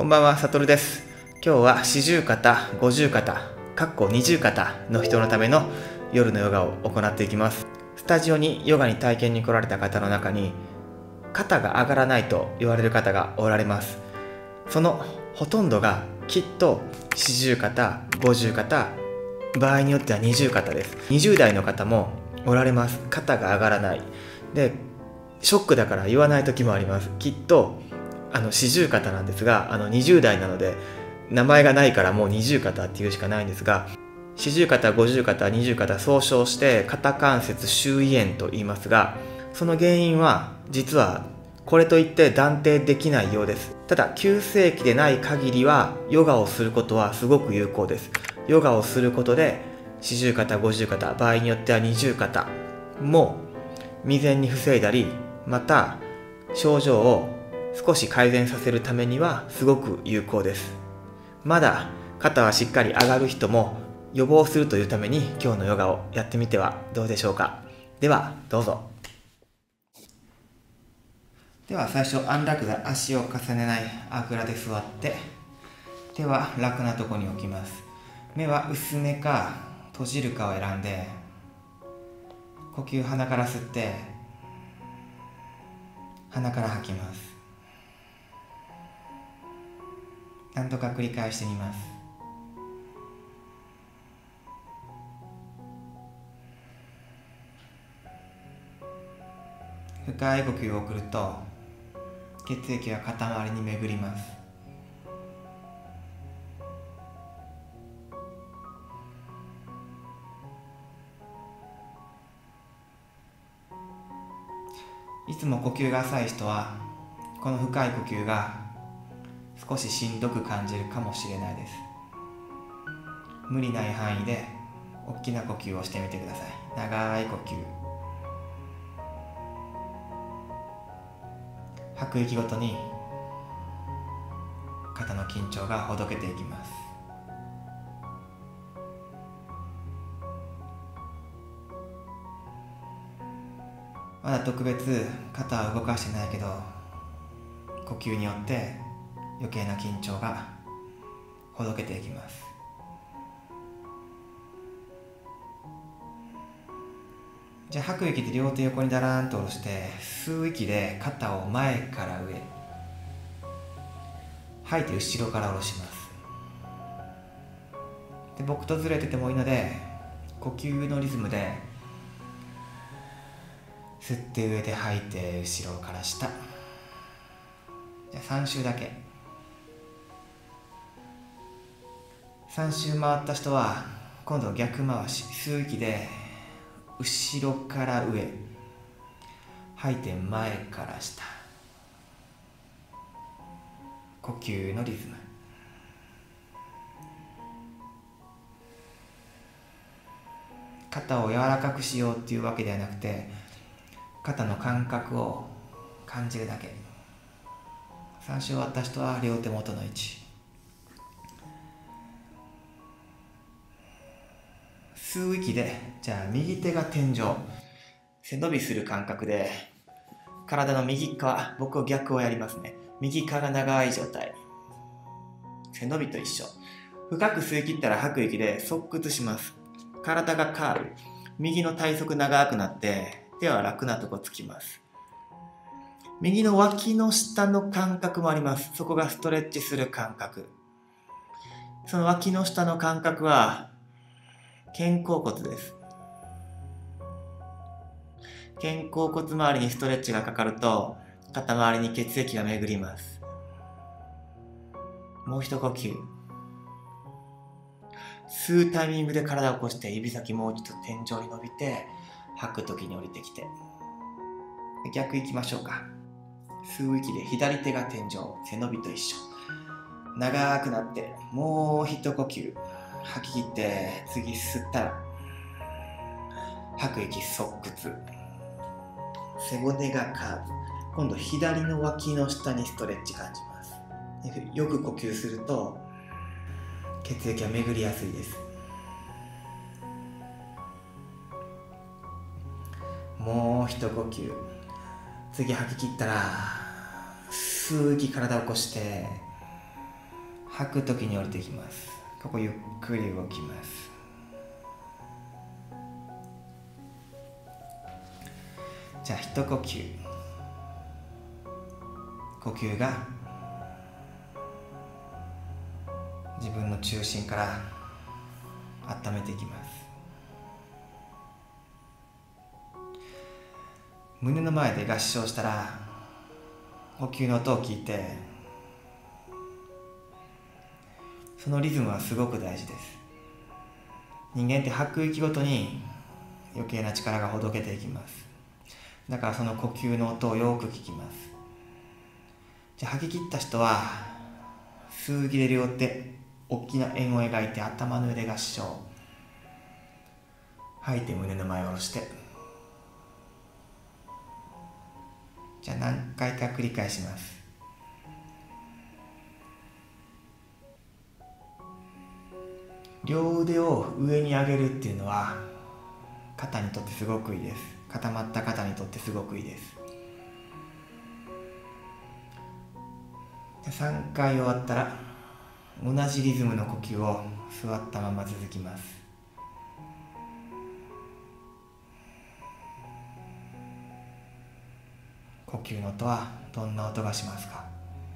こんばんは、さとるです。今日は四十肩、五十肩、二十肩の人のための夜のヨガを行っていきます。スタジオにヨガに体験に来られた方の中に、肩が上がらないと言われる方がおられます。そのほとんどがきっと四十肩、五十肩、場合によっては二十肩です。20代の方もおられます。肩が上がらない。で、ショックだから言わない時もあります。きっと四十肩なんですが、20代なので名前がないからもう二十肩っていうしかないんですが、四十肩、五十肩、二十肩総称して肩関節周囲炎と言いますが、その原因は実はこれといって断定できないようです。ただ急性期でない限りはヨガをすることはすごく有効です。ヨガをすることで四十肩、五十肩、場合によっては二十肩も未然に防いだり、また症状を少し改善させるためにはすごく有効です。まだ肩はしっかり上がる人も予防するというために今日のヨガをやってみてはどうでしょうか。ではどうぞ。では最初安楽座、足を重ねないあぐらで座って、手は楽なところに置きます。目は薄めか閉じるかを選んで、呼吸鼻から吸って鼻から吐きます。何度か繰り返してみます。深い呼吸を送ると血液が肩周りに巡ります。いつも呼吸が浅い人はこの深い呼吸が少ししんどく感じるかもしれないです。無理ない範囲で大きな呼吸をしてみてください。長い呼吸。吐く息ごとに肩の緊張がほどけていきます。まだ特別肩は動かしてないけど、呼吸によって余計な緊張がほどけていきます。じゃあ吐く息で両手横にだらーんと下ろして、吸う息で肩を前から上、吐いて後ろから下ろします。で、僕とずれててもいいので呼吸のリズムで吸って上で吐いて後ろから下。じゃあ3周だけ。3周回った人は今度逆回し、吸う息で後ろから上、吐いて前から下。呼吸のリズム。肩を柔らかくしようっていうわけではなくて、肩の感覚を感じるだけ。3周終わった人は両手元の位置。吸う息で、じゃあ右手が天井、背伸びする感覚で体の右側、僕は逆をやりますね。右側が長い状態、背伸びと一緒。深く吸い切ったら吐く息で側屈します。体がカール、右の体側長くなって手は楽なとこつきます。右の脇の下の感覚もあります。そこがストレッチする感覚。その脇の下の感覚は肩甲骨です。肩甲骨周りにストレッチがかかると肩周りに血液が巡ります。もう一呼吸。吸うタイミングで体を起こして指先もう一度天井に伸びて、吐く時に降りてきて、逆行きましょうか。吸う息で左手が天井、背伸びと一緒。長くなってもう一呼吸。吐き切って次吸ったら吐く息側屈、背骨がカーブ。今度左の脇の下にストレッチ感じます。よく呼吸すると血液が巡りやすいです。もう一呼吸。次吐き切ったら吸う息、体を起こして吐くときに降りていきます。ここゆっくり動きます。じゃあ一呼吸、呼吸が自分の中心から温めていきます。胸の前で合掌したら呼吸の音を聞いて、そのリズムはすごく大事です。人間って吐く息ごとに余計な力がほどけていきます。だからその呼吸の音をよく聞きます。じゃあ吐き切った人は吸う息で両手大きな円を描いて頭の上で合掌、吐いて胸の前を下ろして、じゃあ何回か繰り返します。両腕を上に上げるっていうのは肩にとってすごくいいです。固まった肩にとってすごくいいです。3回終わったら同じリズムの呼吸を座ったまま続きます。呼吸の音はどんな音がしますか？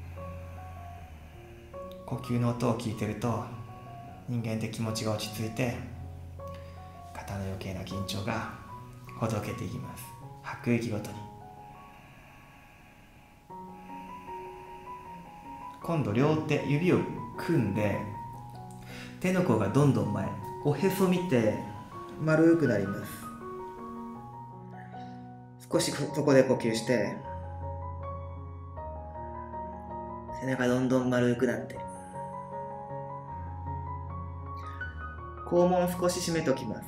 呼吸の音を聞いてると人間って気持ちが落ち着いて、肩の余計な緊張がほどけていきます。吐く息ごとに。今度両手指を組んで、手の甲がどんどん前、おへそ見て丸くなります。少しそこで呼吸して、背中どんどん丸くなって、肛門少し締めときます。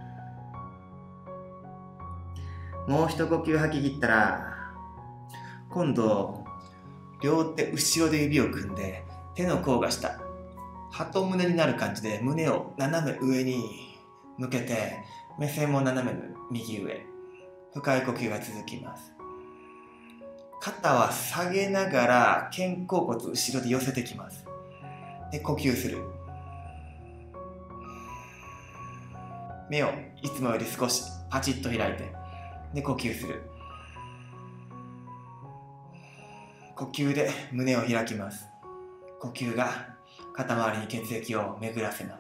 もう一呼吸吐き切ったら、今度両手後ろで指を組んで、手の甲が下、鳩胸になる感じで胸を斜め上に向けて、目線も斜め右上、深い呼吸が続きます。肩は下げながら肩甲骨後ろで寄せてきます。で、呼吸する。目をいつもより少しパチッと開いて、で呼吸する。呼吸で胸を開きます。呼吸が肩周りに血液を巡らせます。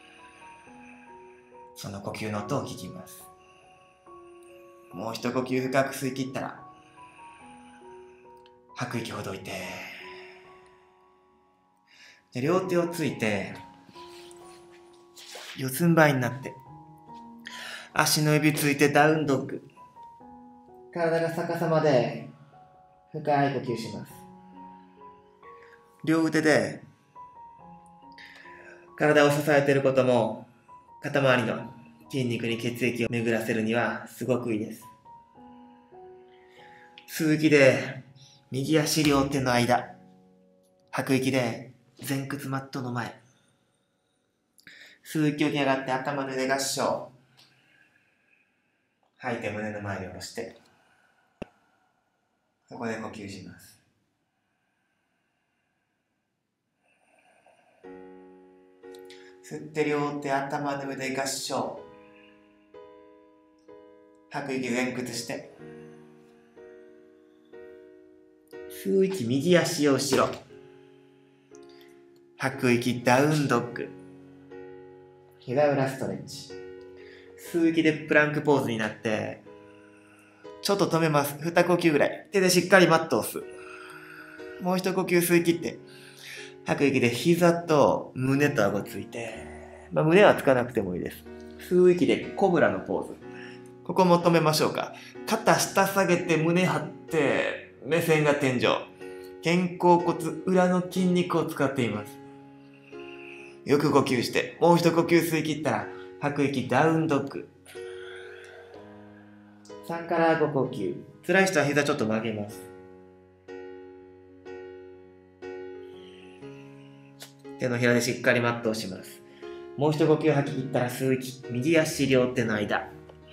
その呼吸の音を聞きます。もう一呼吸深く吸い切ったら、吐く息ほどいて、で両手をついて四つん這いになって、足の指ついてダウンドッグ、体が逆さまで深い呼吸します。両腕で体を支えていることも、肩周りの筋肉に血液を巡らせるにはすごくいいです。吸う息で右足両手の間、吐く息で前屈マットの前、吸う息を起き上がって頭の上で合掌、吐いて胸の前に下ろして、そこで呼吸します。吸って両手頭の上で合掌、吐く息前屈して、吸う息右足を後ろ、吐く息ダウンドッグ、膝裏ストレッチ。吸う息でプランクポーズになって、ちょっと止めます。2呼吸ぐらい。手でしっかりマットを押す。もう一呼吸吸い切って、吐く息で膝と胸と顎ついて、胸はつかなくてもいいです。吸う息でコブラのポーズ。ここも止めましょうか。肩下下げて胸張って、目線が天井。肩甲骨裏の筋肉を使っています。よく呼吸して、もう一呼吸吸い切ったら、吐く息ダウンドッグ。3から5呼吸。辛い人は膝ちょっと曲げます。手のひらでしっかりマットをします。もう一呼吸吐き切ったら吸う息。右足両手の間。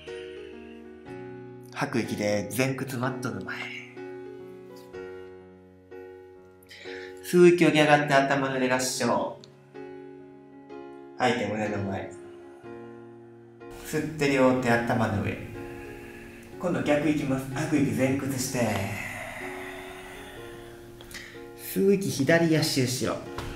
吐く息で前屈マットの前。 吸う息を上げ上がって頭の上合掌。吐いて胸の前。吸って両手頭の上。今度逆いきます。吐く息前屈して。吸う息左足後ろ。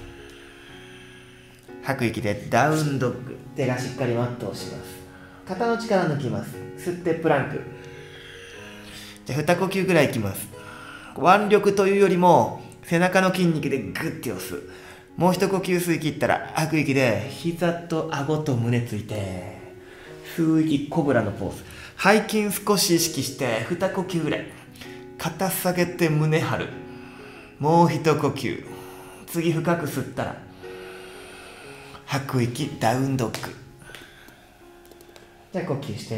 吐く息でダウンドッグ。手がしっかりマットを押します。肩の力抜きます。吸ってプランク。じゃあ2呼吸ぐらいいきます。腕力というよりも背中の筋肉でグッて押す。もう一呼吸吸い切ったら吐く息で膝と顎と胸ついて、吸う息コブラのポーズ。背筋少し意識して2呼吸ぐらい。肩下げて胸張る。もう一呼吸。次深く吸ったら吐く息ダウンドッグ。じゃあ呼吸して、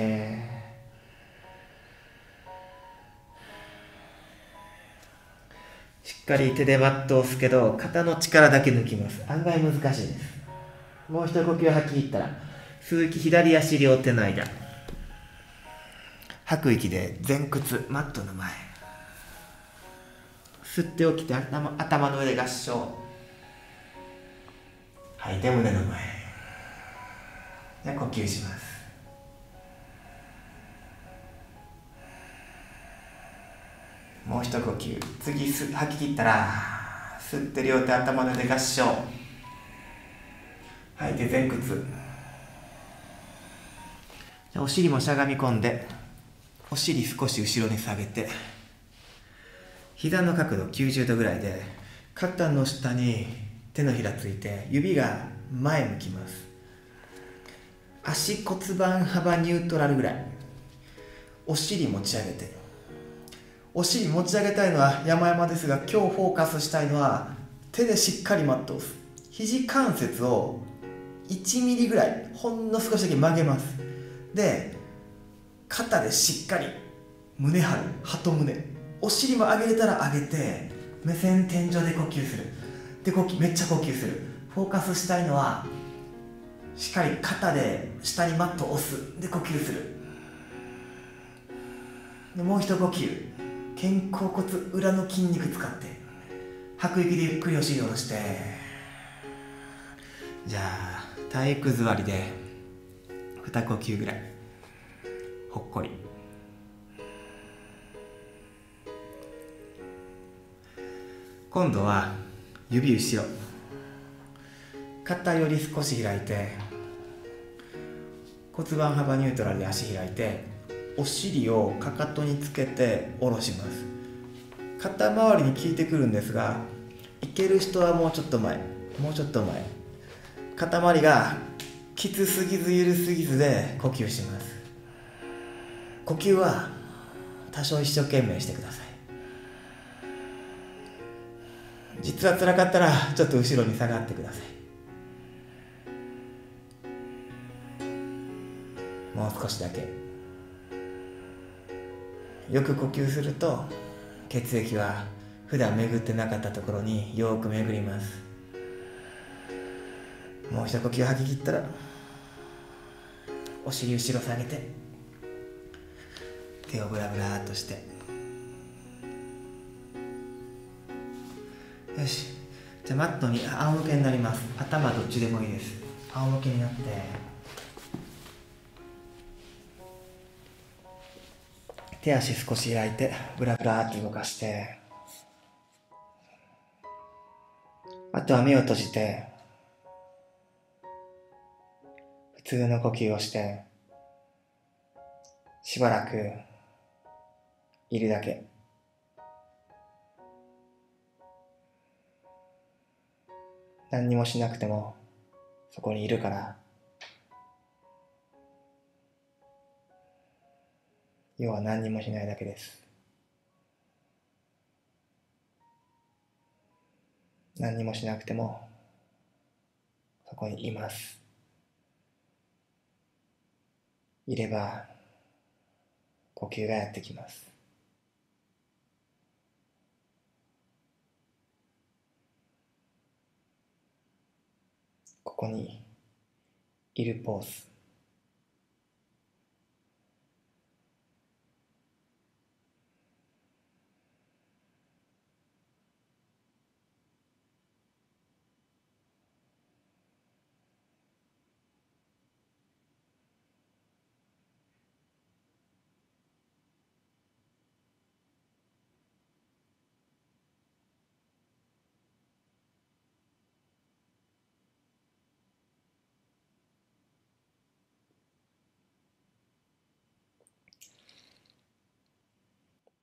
しっかり手でマットを押すけど肩の力だけ抜きます。案外難しいです。もう一呼吸吐き切ったら吸う息左足両手の間。吐く息で前屈マットの前。吸って起きて頭の上で合掌。吐いて胸の前。じゃあ呼吸します。もう一呼吸。次吐き切ったら吸って両手頭の上で合掌。吐いて前屈。お尻もしゃがみ込んで、お尻少し後ろに下げて、膝の角度90度ぐらいで肩の下に手のひらついて指が前向きます。足骨盤幅ニュートラルぐらい。お尻持ち上げて、お尻持ち上げたいのは山々ですが、今日フォーカスしたいのは手でしっかりマットを押す。肘関節を1ミリぐらいほんの少しだけ曲げます。で肩でしっかり胸張る。鳩胸。お尻も上げれたら上げて、目線天井で呼吸する。でめっちゃ呼吸する。フォーカスしたいのはしっかり肩で下にマットを押す。で呼吸する。でもう一呼吸。肩甲骨裏の筋肉使って吐く息でゆっくりお尻を下ろして、じゃあ体育座りで2呼吸ぐらいほっこり。今度は指後ろ、肩より少し開いて骨盤幅ニュートラルで足開いて、お尻をかかとにつけて下ろします。肩周りに効いてくるんですが、いける人はもうちょっと前、もうちょっと前。肩周りがきつすぎずゆるすぎずで呼吸します。呼吸は多少一生懸命してください。実は辛かったらちょっと後ろに下がってください。もう少しだけ。よく呼吸すると血液は普段巡ってなかったところによく巡ります。もう一呼吸吐き切ったらお尻後ろ下げて手をブラブラーっとして、よし。じゃあマットに仰向けになります。頭どっちでもいいです。仰向けになって手足少し開いてブラブラーっと動かして、あとは目を閉じて普通の呼吸をしてしばらくいるだけ。何にもしなくてもそこにいるから、要は何にもしないだけです。何にもしなくてもそこにいます。いれば呼吸がやってきます。ここにいるポーズ。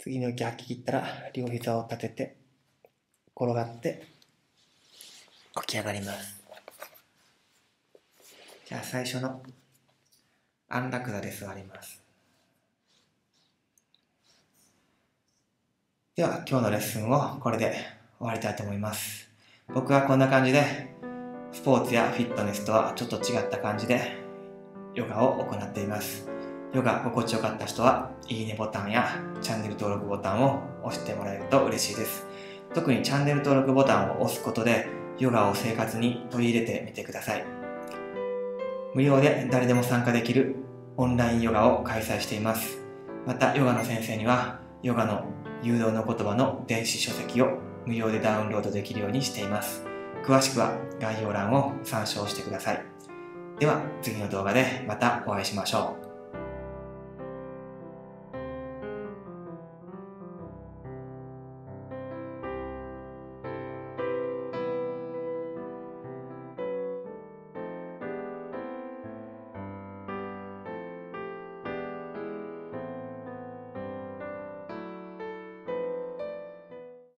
次の息吐き切ったら両膝を立てて転がって起き上がります。じゃあ最初の安楽座で座ります。では今日のレッスンをこれで終わりたいと思います。僕はこんな感じでスポーツやフィットネスとはちょっと違った感じでヨガを行っています。ヨガ心地よかった人はいいねボタンやチャンネル登録ボタンを押してもらえると嬉しいです。特にチャンネル登録ボタンを押すことでヨガを生活に取り入れてみてください。無料で誰でも参加できるオンラインヨガを開催しています。またヨガの先生にはヨガの誘導の言葉の電子書籍を無料でダウンロードできるようにしています。詳しくは概要欄を参照してください。では次の動画でまたお会いしましょう。